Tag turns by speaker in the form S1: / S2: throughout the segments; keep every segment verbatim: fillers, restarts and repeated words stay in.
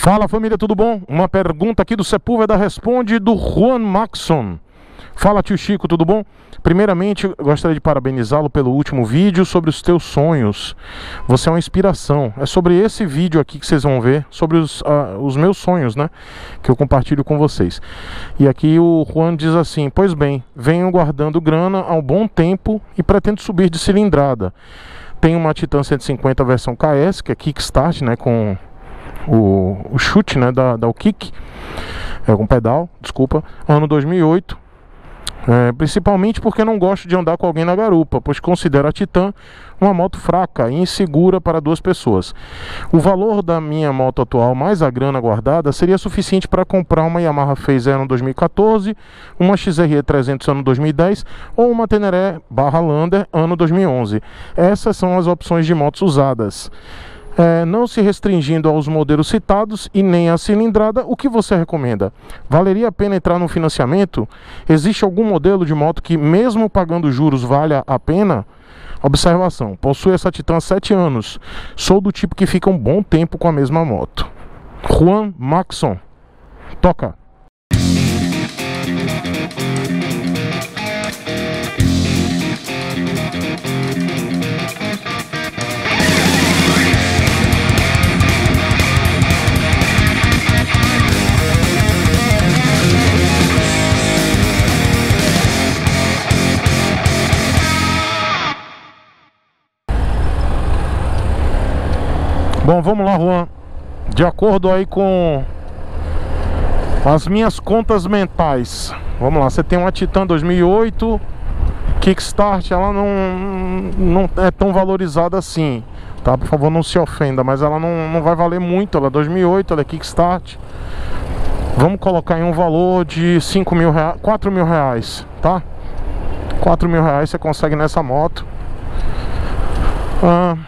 S1: Fala família, tudo bom? Uma pergunta aqui do Sepúlveda Responde do Juan Maxson. Fala tio Chico, tudo bom? Primeiramente, gostaria de parabenizá-lo pelo último vídeo sobre os teus sonhos. Você é uma inspiração. É sobre esse vídeo aqui que vocês vão ver, sobre os, uh, os meus sonhos, né? Que eu compartilho com vocês. E aqui o Juan diz assim: pois bem, venho guardando grana há um bom tempo e pretendo subir de cilindrada. Tenho uma Titan cento e cinquenta versão K S, que é Kickstart, né? Com o, o chute, né? Da, da o kick. É com pedal, desculpa. Ano dois mil e oito. É, principalmente porque não gosto de andar com alguém na garupa, pois considero a Titan uma moto fraca e insegura para duas pessoas. O valor da minha moto atual mais a grana guardada seria suficiente para comprar uma Yamaha Phaser ano dois mil e quatorze, uma X R E trezentos ano dois mil e dez ou uma Teneré barra Lander ano dois mil e onze. Essas são as opções de motos usadas. É, não se restringindo aos modelos citados e nem à cilindrada, o que você recomenda? Valeria a pena entrar no financiamento? Existe algum modelo de moto que, mesmo pagando juros, valha a pena? Observação: possuo essa Titan há sete anos. Sou do tipo que fica um bom tempo com a mesma moto. Juan Maxson. Toca! Bom, vamos lá, Juan. De acordo aí com as minhas contas mentais, vamos lá, você tem uma Titan dois mil e oito Kickstart, ela não, não é tão valorizada assim, tá? Por favor, não se ofenda, mas ela não, não vai valer muito. Ela é dois mil e oito, ela é Kickstart. Vamos colocar em um valor de cinco mil reais, quatro mil reais, tá? quatro mil reais você consegue nessa moto. Ah...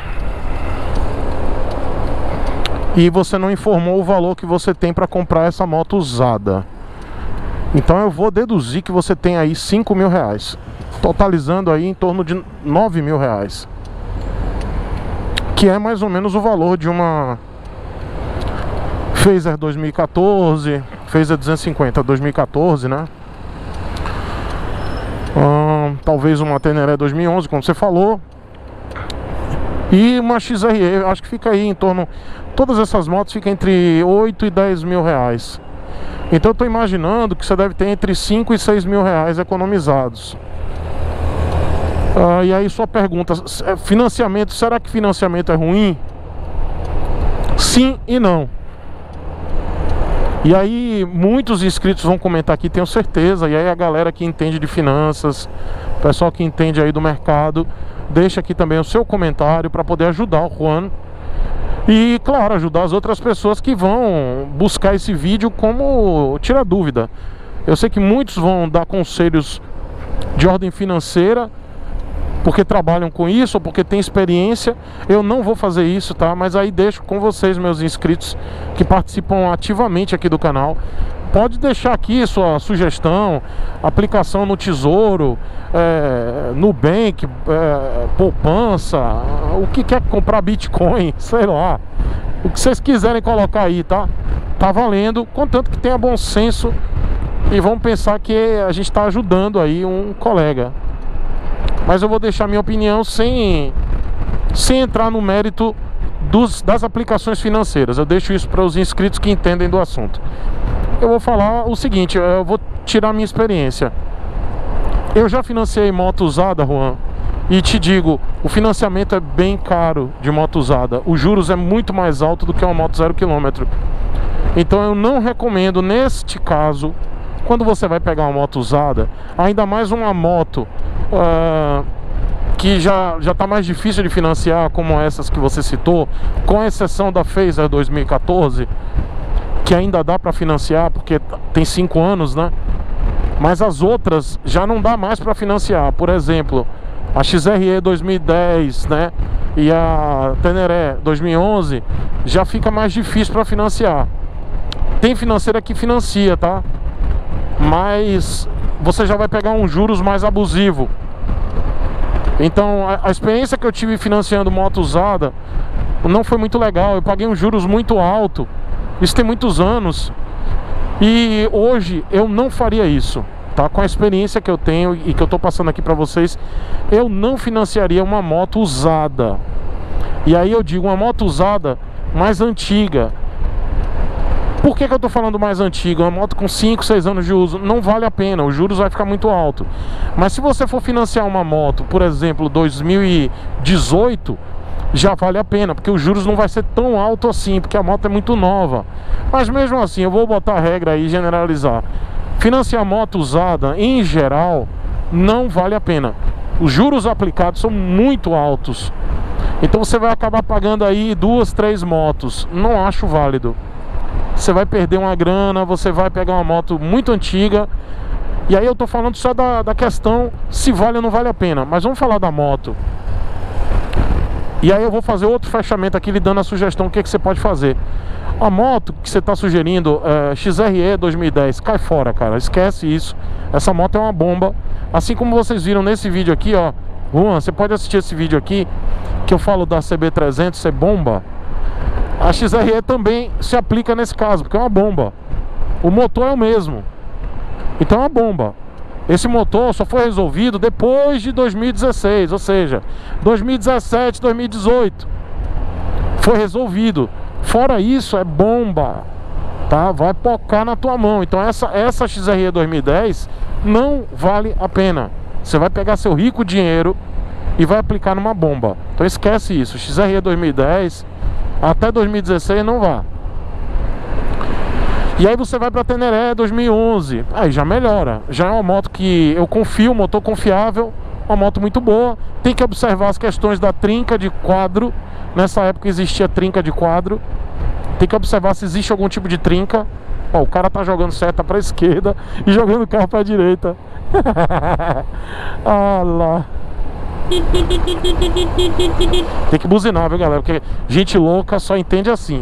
S1: E você não informou o valor que você tem para comprar essa moto usada. Então eu vou deduzir que você tem aí cinco mil reais, totalizando aí em torno de nove mil reais, que é mais ou menos o valor de uma Phaser dois mil e quatorze, Phaser duzentos e cinquenta dois mil e quatorze, né? Hum, talvez uma Teneré dois mil e onze, como você falou. E uma X R E, acho que fica aí em torno... Todas essas motos ficam entre oito e dez mil reais. Então eu estou imaginando que você deve ter entre cinco e seis mil reais economizados. Ah, e aí sua pergunta: financiamento, será que financiamento é ruim? Sim e não. E aí muitos inscritos vão comentar aqui, tenho certeza. E aí a galera que entende de finanças, o pessoal que entende aí do mercado, deixa aqui também o seu comentário para poder ajudar o Juan. E claro, ajudar as outras pessoas que vão buscar esse vídeo como tirar dúvida. Eu sei que muitos vão dar conselhos de ordem financeira porque trabalham com isso ou porque têm experiência. Eu não vou fazer isso, tá? Mas aí deixo com vocês, meus inscritos que participam ativamente aqui do canal. Pode deixar aqui sua sugestão, aplicação no Tesouro, é, Nubank, é, poupança, o que quer comprar Bitcoin, sei lá. O que vocês quiserem colocar aí, tá? Tá valendo, contanto que tenha bom senso e vamos pensar que a gente está ajudando aí um colega. Mas eu vou deixar minha opinião sem, sem entrar no mérito dos, das aplicações financeiras. Eu deixo isso para os inscritos que entendem do assunto. Eu vou falar o seguinte, eu vou tirar minha experiência. Eu já financiei moto usada, Juan, e te digo, o financiamento é bem caro de moto usada. Os juros é muito mais alto do que uma moto zero quilômetro. Então eu não recomendo, neste caso, quando você vai pegar uma moto usada, ainda mais uma moto uh, que já já está mais difícil de financiar, como essas que você citou, com exceção da Phaser dois mil e quatorze, que ainda dá para financiar porque tem cinco anos, né? Mas as outras já não dá mais para financiar. Por exemplo, a X R E dois mil e dez, né? E a Teneré dois mil e onze já fica mais difícil para financiar. Tem financeira que financia, tá? Mas você já vai pegar um juros mais abusivo. Então a, a experiência que eu tive financiando moto usada não foi muito legal. Eu paguei um juros muito alto Isso tem muitos anos. E hoje eu não faria isso, tá? Com a experiência que eu tenho e que eu tô passando aqui pra vocês, eu não financiaria uma moto usada. E aí eu digo, uma moto usada mais antiga. Por que que eu tô falando mais antiga? Uma moto com cinco, seis anos de uso não vale a pena, os juros vai ficar muito alto. Mas se você for financiar uma moto, por exemplo, dois mil e dezoito, já vale a pena, porque os juros não vai ser tão alto assim, porque a moto é muito nova. Mas mesmo assim, eu vou botar a regra aí e generalizar. Financiar moto usada, em geral, não vale a pena. Os juros aplicados são muito altos. Então você vai acabar pagando aí duas, três motos. Não acho válido. Você vai perder uma grana, você vai pegar uma moto muito antiga. E aí eu tô falando só da, da questão se vale ou não vale a pena. Mas vamos falar da moto. E aí eu vou fazer outro fechamento aqui, lhe dando a sugestão o que, que você pode fazer. A moto que você está sugerindo, é, X R E dois mil e dez, cai fora, cara, esquece isso. Essa moto é uma bomba. Assim como vocês viram nesse vídeo aqui, ó, Juan, você pode assistir esse vídeo aqui, que eu falo da C B trezentos ser bomba. A X R E também se aplica nesse caso, porque é uma bomba. O motor é o mesmo, então é uma bomba. Esse motor só foi resolvido depois de dois mil e dezesseis, ou seja, dois mil e dezessete, dois mil e dezoito foi resolvido. Fora isso, é bomba, tá? Vai pocar na tua mão. Então essa, essa X R E dois mil e dez não vale a pena. Você vai pegar seu rico dinheiro e vai aplicar numa bomba. Então esquece isso, X R E dois mil e dez até dois mil e dezesseis não vá. E aí você vai para a Teneré dois mil e onze, aí já melhora. Já é uma moto que eu confio, motor confiável, uma moto muito boa. Tem que observar as questões da trinca de quadro. Nessa época existia trinca de quadro. Tem que observar se existe algum tipo de trinca. Ó, o cara tá jogando seta para a esquerda e jogando o carro para a direita. Ah lá. Tem que buzinar, viu, galera? Porque gente louca só entende assim.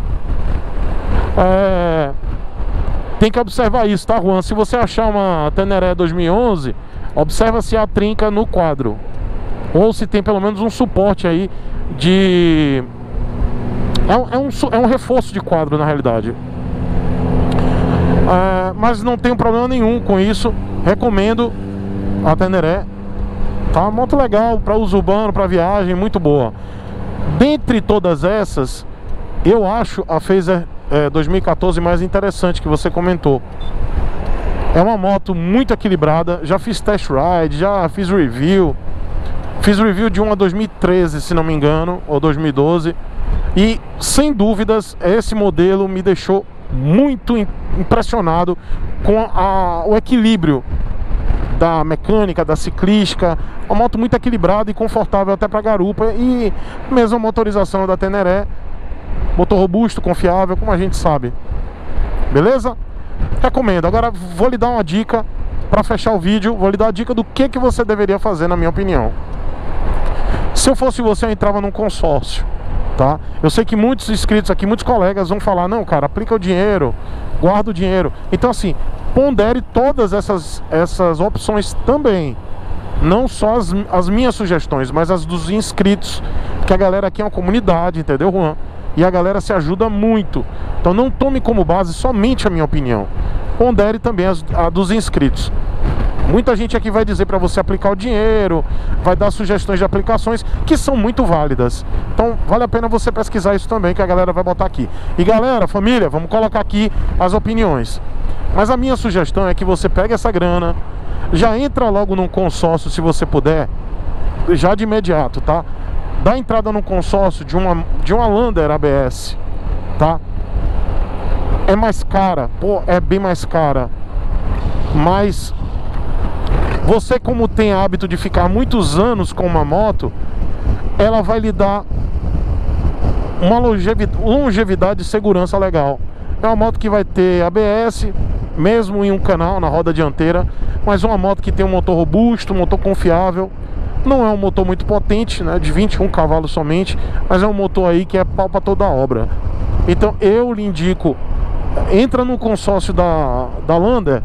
S1: É... Tem que observar isso, tá, Juan? Se você achar uma Teneré dois mil e onze, observa se há trinca no quadro, ou se tem pelo menos um suporte aí de... É um, é um, é um reforço de quadro, na realidade. É... Mas não tem problema nenhum com isso. Recomendo a Teneré. Tá, moto legal para uso urbano, para viagem, muito boa. Dentre todas essas, eu acho a Fazer é, dois mil e quatorze mais interessante, que você comentou. É uma moto muito equilibrada. Já fiz test ride, já fiz review. Fiz review de uma dois mil e treze, se não me engano, ou dois mil e doze. E sem dúvidas, esse modelo me deixou muito impressionado com a, o equilíbrio da mecânica, da ciclística. Uma moto muito equilibrada e confortável até para garupa. E mesmo a motorização da Teneré, motor robusto, confiável, como a gente sabe. Beleza? Recomendo. Agora vou lhe dar uma dica para fechar o vídeo. Vou lhe dar a dica do que, que você deveria fazer, na minha opinião. Se eu fosse você, eu entrava num consórcio, tá? Eu sei que muitos inscritos aqui, muitos colegas vão falar: não, cara, aplica o dinheiro, guarda o dinheiro. Então assim, pondere todas essas, essas opções também. Não só as, as minhas sugestões, mas as dos inscritos. Porque a galera aqui é uma comunidade, entendeu, Juan? E a galera se ajuda muito. Então não tome como base somente a minha opinião. Pondere também as, a dos inscritos. Muita gente aqui vai dizer para você aplicar o dinheiro, vai dar sugestões de aplicações que são muito válidas. Então vale a pena você pesquisar isso também, que a galera vai botar aqui. E galera, família, vamos colocar aqui as opiniões. Mas a minha sugestão é que você pegue essa grana, já entra logo num consórcio, se você puder, já de imediato, tá? Dá entrada num consórcio de uma, de uma Lander A B S, tá? É mais cara, pô, é bem mais cara. Mas você, como tem hábito de ficar muitos anos com uma moto, ela vai lhe dar uma longevidade, longevidade e segurança legal. É uma moto que vai ter A B S, mesmo em um canal, na roda dianteira, mas uma moto que tem um motor robusto, um motor confiável. Não é um motor muito potente, né, de vinte e um cavalos somente, mas é um motor aí que é pau pra toda a obra. Então eu lhe indico, entra no consórcio da, da Lander,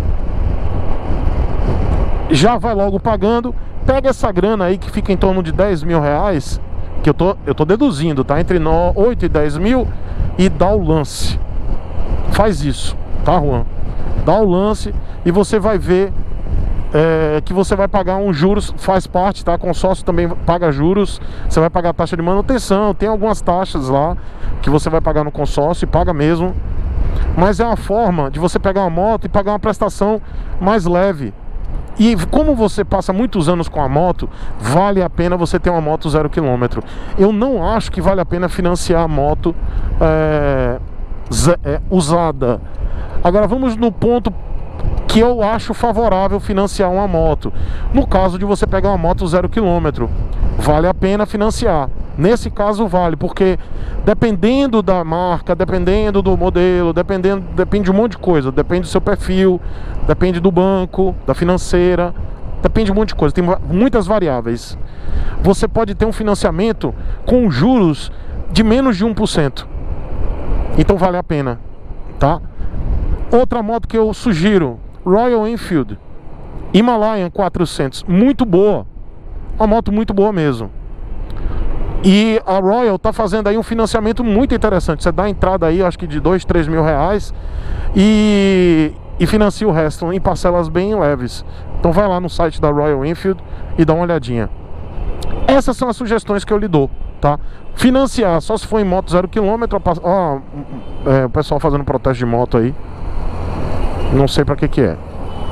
S1: já vai logo pagando, pega essa grana aí que fica em torno de dez mil reais, que eu tô, eu tô deduzindo, tá? Entre oito e dez mil, e dá o lance. faz isso, tá, Juan? Dá o lance e você vai ver é, que você vai pagar um juros, faz parte, tá? Consórcio também paga juros, você vai pagar taxa de manutenção, tem algumas taxas lá que você vai pagar no consórcio e paga mesmo. Mas é uma forma de você pegar uma moto e pagar uma prestação mais leve. E como você passa muitos anos com a moto, vale a pena você ter uma moto zero quilômetro. Eu não acho que vale a pena financiar a moto é, é, usada. Agora vamos no ponto que eu acho favorável financiar uma moto. No caso de você pegar uma moto zero quilômetro, vale a pena financiar. Nesse caso vale, porque dependendo da marca, dependendo do modelo, dependendo, depende de um monte de coisa. Depende do seu perfil, depende do banco, da financeira, depende de um monte de coisa, tem muitas variáveis. Você pode ter um financiamento com juros de menos de um por cento. Então vale a pena, tá? Outra moto que eu sugiro, Royal Enfield Himalayan quatrocentos, muito boa. Uma moto muito boa mesmo. E a Royal tá fazendo aí um financiamento muito interessante. Você dá a entrada aí, acho que de dois, três mil reais e, e financia o resto em parcelas bem leves. Então vai lá no site da Royal Enfield e dá uma olhadinha. Essas são as sugestões que eu lhe dou, tá? Financiar só se for em moto zero quilômetro. Ó, é, o pessoal fazendo protesto de moto aí. Não sei pra que que é.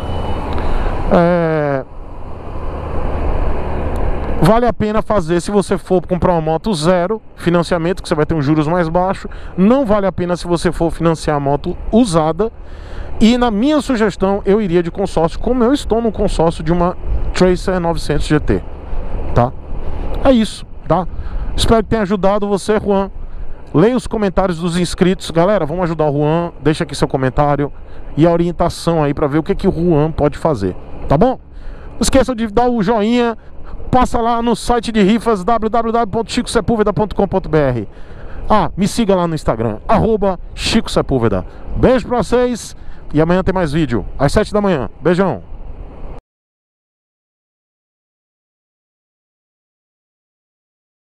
S1: É... Vale a pena fazer se você for comprar uma moto zero, financiamento, que você vai ter um juros mais baixo. Não vale a pena se você for financiar a moto usada. E na minha sugestão, eu iria de consórcio, como eu estou no consórcio de uma Tracer novecentos G T, tá? É isso, tá? Espero que tenha ajudado você, Juan. Leia os comentários dos inscritos. Galera, vamos ajudar o Juan. Deixa aqui seu comentário e a orientação aí pra ver o que, que o Juan pode fazer, tá bom? Não esqueça de dar o joinha. Passa lá no site de rifas, w w w ponto chico sepulveda ponto com ponto b r. Ah, me siga lá no Instagram, arroba Chico Sepúlveda. Beijo pra vocês e amanhã tem mais vídeo, às sete da manhã. Beijão.